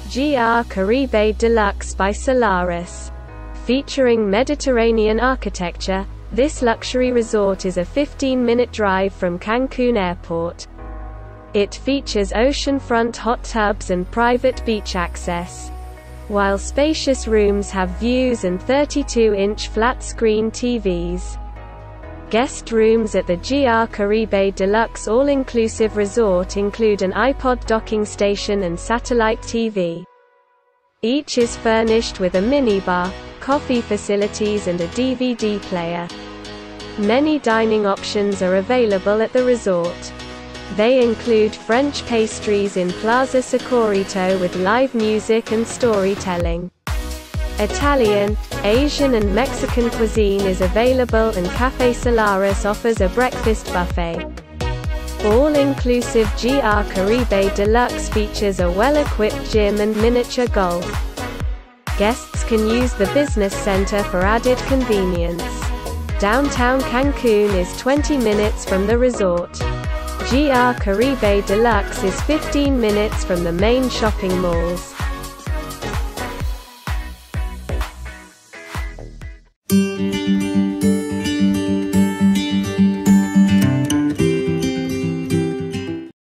GR Caribe Deluxe by Solaris. Featuring Mediterranean architecture, this luxury resort is a 15-minute drive from Cancun Airport. It features oceanfront hot tubs and private beach access, while spacious rooms have views and 32-inch flat-screen TVs. Guest rooms at the GR Caribe Deluxe all-inclusive resort include an iPod docking station and satellite TV. Each is furnished with a minibar, coffee facilities and a DVD player. Many dining options are available at the resort. They include French pastries in Plaza Socorrito with live music and storytelling. Italian, Asian and Mexican cuisine is available and Café Solaris offers a breakfast buffet. All-inclusive GR Caribe Deluxe features a well-equipped gym and miniature golf. Guests can use the business center for added convenience. Downtown Cancun is 20 minutes from the resort. GR Caribe Deluxe is 15 minutes from the main shopping malls.